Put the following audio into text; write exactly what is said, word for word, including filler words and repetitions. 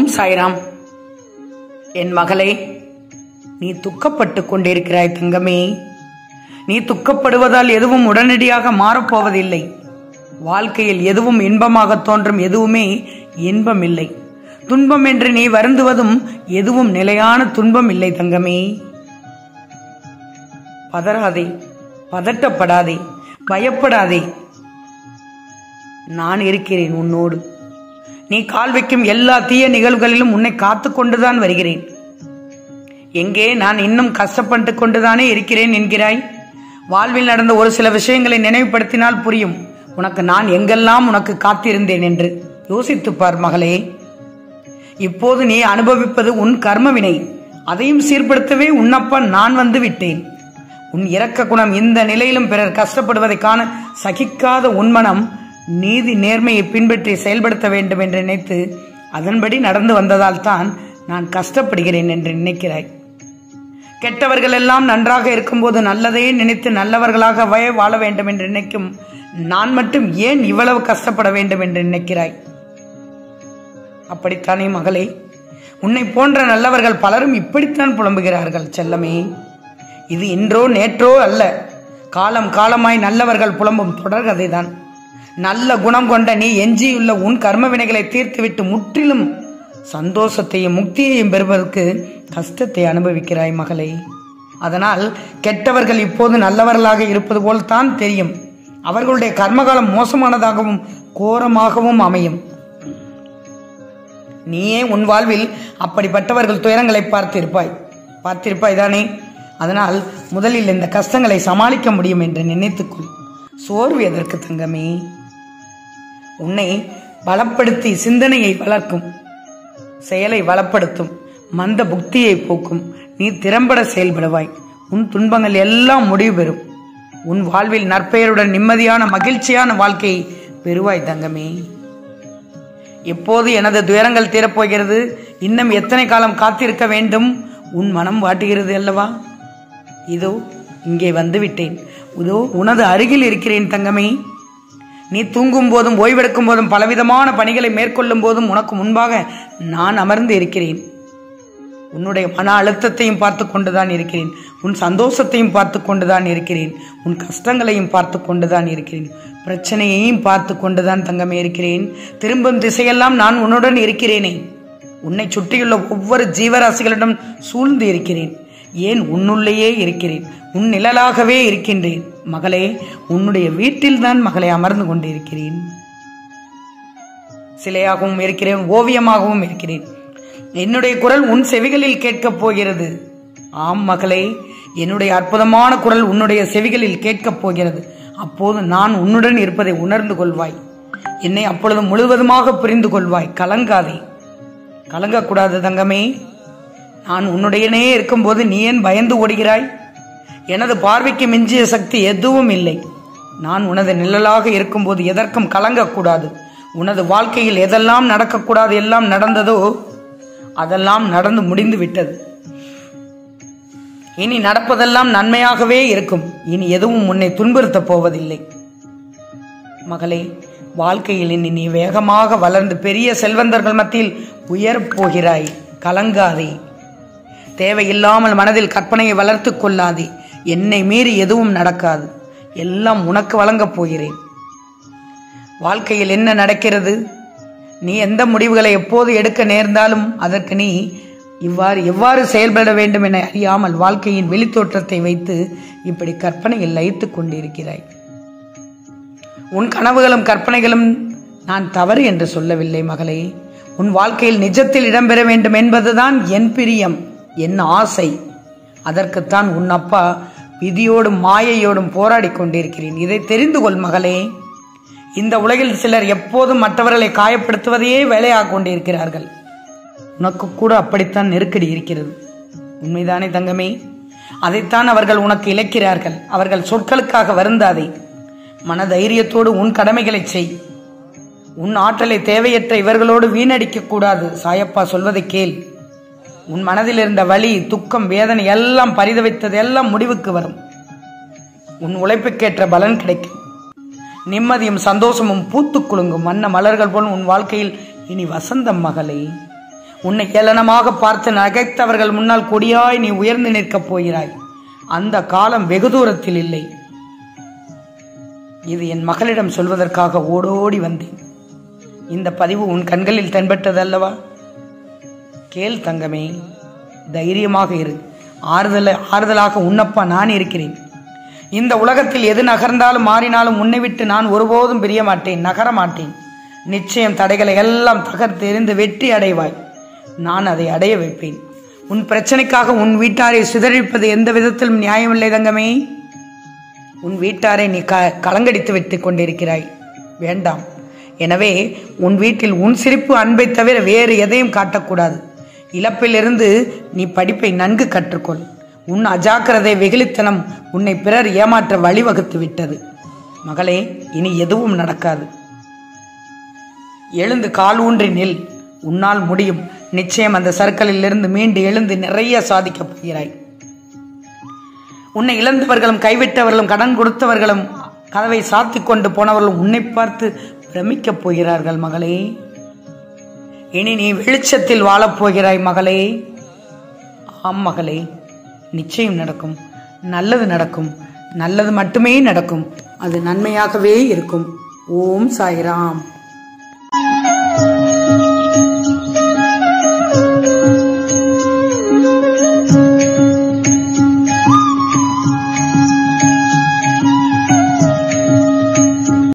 சாய்ராம். என் மகளே, நீ துக்கப்பட்டு கொண்டிருக்கிறாய் தங்கமே. நீ துக்கப்படுவதால் எதுவும் உடனடியாக மாறப்போவதில்லை. வாழ்க்கையில் எதுவும் இன்பமாக தோன்றும் எதுவுமே இன்பம் இல்லை. துன்பம் என்று நீ வருந்துவதும் எதுவும் நிலையான துன்பம் இல்லை தங்கமே. பதறாதே, பதட்டப்படாதே, பயப்படாதே. நான் இருக்கிறேன் உன்னோடு. நீ கால் வைக்கும் எல்லா தீய நிகழ்வுகளிலும் உன்னை காத்து கொண்டுதான் வருகிறேன். எங்கே நான் இன்னும் கஷ்டப்பட்டு கொண்டுதானே இருக்கிறேன் என்கிறாய்? வாழ்வில் நடந்த ஒரு சில விஷயங்களை நினைவுபடுத்தினால் புரியும் உனக்கு நான் எங்கெல்லாம் உனக்கு காத்திருந்தேன் என்று. யோசித்துப்பார் மகளே. இப்போது நீ அனுபவிப்பது உன் கர்மவினை. அதையும் சீர்படுத்தவே உன்னப்பா நான் வந்து விட்டேன். உன் இரக்க குணம் இந்த நிலையிலும் பிறர் கஷ்டப்படுவதை காண சகிக்காத உன்மனம் நீதி நேர்மையை பின்பற்றி செயல்படுத்த வேண்டும் என்று நினைத்து அதன்படி நடந்து வந்ததால் தான் நான் கஷ்டப்படுகிறேன் என்று நினைக்கிறாய். கெட்டவர்கள் எல்லாம் நன்றாக இருக்கும்போது நல்லதையே நினைத்து நல்லவர்களாக வாழ வேண்டும் என்று நினைக்கும் நான் மட்டும் ஏன் இவ்வளவு கஷ்டப்பட வேண்டும் என்று நினைக்கிறாய்? அப்படித்தானே மகளே? உன்னை போன்ற நல்லவர்கள் பலரும் இப்படித்தான் புலம்புகிறார்கள் செல்லமே. இது இன்றோ நேற்றோ அல்ல, காலம் காலமாய் நல்லவர்கள் புலம்பும் தொடர்கதைதான். நல்ல குணம் கொண்ட நீ எஞ்சியுள்ள உன் கர்ம வினைகளை தீர்த்துவிட்டு முற்றிலும் சந்தோஷத்தையும் முக்தியையும் பெறுவதற்கு கஷ்டத்தை அனுபவிக்கிறாய் மகளே. அதனால் கெட்டவர்கள் இப்போது நல்லவர்களாக இருப்பது போல் தான் தெரியும். அவர்களுடைய கர்மகாலம் மோசமானதாகவும் கோரமாகவும் அமையும். நீயே உன் வாழ்வில் அப்படிப்பட்டவர்கள் துயரங்களை பார்த்திருப்பாய் பார்த்திருப்பாய் தானே? அதனால் முதலில் இந்த கஷ்டங்களை சமாளிக்க முடியும் என்று நினைத்துக்கொள். சோர்வு எதற்கு தங்கமே? உன்னை பலப்படுத்தி சிந்தனையை வளர்க்கும், செயலை வளப்படுத்தும், மந்த புக்தியை போக்கும். நீ திறம்பட செயல்படுவாய். உன் துன்பங்கள் எல்லாம் முடிவு பெறும். உன் வாழ்வில் நற்பெயருடன் நிம்மதியான மகிழ்ச்சியான வாழ்க்கையை பெறுவாய் தங்கமே. எப்போது எனது துயரங்கள் தீரப்போகிறது? இன்னும் எத்தனை காலம் காத்திருக்க வேண்டும்? உன் மனம் வாட்டுகிறது அல்லவா? இதோ இங்கே வந்துவிட்டேன். இதோ உனது அருகில் இருக்கிறேன் தங்கமே. நீ தூங்கும் போதும் ஓய்வெடுக்கும் போதும் பலவிதமான பணிகளை மேற்கொள்ளும் போதும் உனக்கு முன்பாக நான் அமர்ந்து இருக்கிறேன். உன்னுடைய மன அழுத்தத்தையும் பார்த்து கொண்டுதான் இருக்கிறேன். உன் சந்தோஷத்தையும் பார்த்து கொண்டுதான் இருக்கிறேன். உன் கஷ்டங்களையும் பார்த்து கொண்டுதான் இருக்கிறேன். பிரச்சனையையும் பார்த்து கொண்டுதான் தங்கமே இருக்கிறேன். திரும்பும் திசையெல்லாம் நான் உன்னுடன் இருக்கிறேனே. உன்னை சுற்றியுள்ள ஒவ்வொரு ஜீவராசிகளிடம் சூழ்ந்து இருக்கிறேன். ஏன் உன்னுள்ளேயே இருக்கிறேன். உன் நிழலாகவே இருக்கின்றேன் மகளே. உன்னுடைய வீட்டில் தான் மகளே அமர்ந்து கொண்டிருக்கிறேன். சிலையாகவும் இருக்கிறேன், ஓவியமாகவும் இருக்கிறேன். என்னுடைய குரல் உன் செவிகளில் கேட்கப் போகிறது. ஆம் மகளே, என்னுடைய அற்புதமான குரல் உன்னுடைய செவிகளில் கேட்கப் போகிறது. அப்போது நான் உன்னுடன் இருப்பதை உணர்ந்து கொள்வாய். என்னை அப்பொழுது முழுவதுமாக புரிந்து கொள்வாய். கலங்காதே, கலங்கக்கூடாது தங்கமே. நான் உன்னுடையனே இருக்கும்போது நீ ஏன் பயந்து ஓடுகிறாய்? எனது பார்வைக்கு மிஞ்சிய சக்தி எதுவும் இல்லை. நான் உனது நிழலாக இருக்கும்போது எதற்கும் கலங்கக்கூடாது. உனது வாழ்க்கையில் எதெல்லாம் நடக்கக்கூடாது எல்லாம் நடந்ததோ அதெல்லாம் நடந்து முடிந்து விட்டது. இனி நடப்பதெல்லாம் நன்மையாகவே இருக்கும். இனி எதுவும் உன்னை துன்புறுத்தப் போவதில்லை மகளே. வாழ்க்கையில் இனி நீ வேகமாக வளர்ந்து பெரிய செல்வந்தர்கள் மத்தியில் உயரப் போகிறாய். கலங்காதே. தேவையில்லாமல் மனதில் கற்பனையை வளர்த்து கொள்ளாதே. என்னை மீறி எதுவும் நடக்காது. எல்லாம் உனக்கு வழங்கப் போகிறேன். வாழ்க்கையில் என்ன நடக்கிறது? நீ எந்த முடிவுகளை எப்போது எடுக்க நேர்ந்தாலும் அதற்கு நீ இவ்வாறு எவ்வாறு செயல்பட வேண்டும் என அறியாமல் வாழ்க்கையின் வெளித்தோற்றத்தை வைத்து இப்படி கற்பனையில் லயித்துக் கொண்டிருக்கிறாய். உன் கனவுகளும் கற்பனைகளும் நான் தவறு என்று சொல்லவில்லை மகளே. உன் வாழ்க்கையில் நிஜத்தில் இடம்பெற வேண்டும் என்பதுதான் என் பிரியம், என் ஆசை. அதற்குத்தான் உன் அப்பா விதியோடும் மாயையோடும் போராடி கொண்டிருக்கிறேன். இதை தெரிந்து கொள் மகளே. இந்த உலகில் சிலர் எப்போதும் மற்றவர்களை காயப்படுத்துவதையே வேலையாக கொண்டிருக்கிறார்கள். உனக்கு கூட அப்படித்தான் நெருக்கடி இருக்கிறது. உண்மைதானே தங்கமே? அதைத்தான் அவர்கள் உனக்கு இழைக்கிறார்கள். அவர்கள் சொற்களுக்காக வருந்தாதே. மன தைரியத்தோடு உன் கடமைகளை செய். உன் ஆற்றலை தேவையற்ற இவர்களோடு வீணடிக்க கூடாது. சாயப்பா சொல்வதை கேள். உன் மனதில் இருந்த வலி, துக்கம், வேதனை எல்லாம் பரிதவித்தது எல்லாம் முடிவுக்கு வரும். உன் உழைப்புக்கேற்ற பலன் கிடைக்கும். நிம்மதியும் சந்தோஷமும் பூத்து குலுங்கும் வண்ண மலர்கள் போல் உன் வாழ்க்கையில் இனி வசந்தம் மகளே. உன்னை ஏளனமாக பார்த்து நகைத்தவர்கள் முன்னால் கொடியாய் நீ உயர்ந்து நிற்கப் போகிறாய். அந்த காலம் வெகு தூரத்தில் இல்லை. இது என் மகளிடம் சொல்வதற்காக ஓடோடி வந்தேன். இந்த பதிவு உன் கண்களில் தென்பட்டது அல்லவா? கேள் தங்கமே, தைரியமாக இரு. ஆறுதல ஆறுதலாக உன்னப்பா நான் இருக்கிறேன். இந்த உலகத்தில் எது நகர்ந்தாலும் மாறினாலும் உன்னை விட்டு நான் ஒருபோதும் பிரிய மாட்டேன், நகர மாட்டேன். நிச்சயம் தடைகளை எல்லாம் தகர்த்து எறிந்து வெற்றி அடைவாய். நான் அதை அடைய வைப்பேன். உன் பிரச்சனைக்காக உன் வீட்டாரை சிதறிப்பது எந்த விதத்திலும் நியாயமில்லை தங்கமே. உன் வீட்டாரை நீ க கலங்கடித்து விட்டு கொண்டிருக்கிறாய். வேண்டாம். எனவே உன் வீட்டில் உன் சிரிப்பு அன்பை தவிர வேறு எதையும் காட்டக்கூடாது. இழப்பிலிருந்து நீ படிப்பை நன்கு கற்றுக்கொள். உன் அஜாக்கிரதை வெகுளித்தனம் உன்னை பிறர் ஏமாற்ற வழிவகுத்து விட்டது. மகளே, இனி எதுவும் நடக்காது. எழுந்து கால் ஊன்றி நில். உன்னால் முடியும். நிச்சயம் அந்த சர்க்கிளில் இருந்து மீண்டு எழுந்து நிறைய சாதிக்கப் போகிறாய். உன்னை இழந்தவர்களும் கைவிட்டவர்களும் கடன் கொடுத்தவர்களும் கதவை சாத்தி கொண்டு போனவர்களும் உன்னை பார்த்து பிரமிக்கப் போகிறார்கள் மகளே. இனி நீ வெளிச்சத்தில் வாழப்போகிறாய் மகளே. ஆம் மகளே, நிச்சயம் நடக்கும். நல்லது நடக்கும். நல்லது மட்டுமே நடக்கும். அது நன்மையாகவே இருக்கும். ஓம் சாய்ராம்.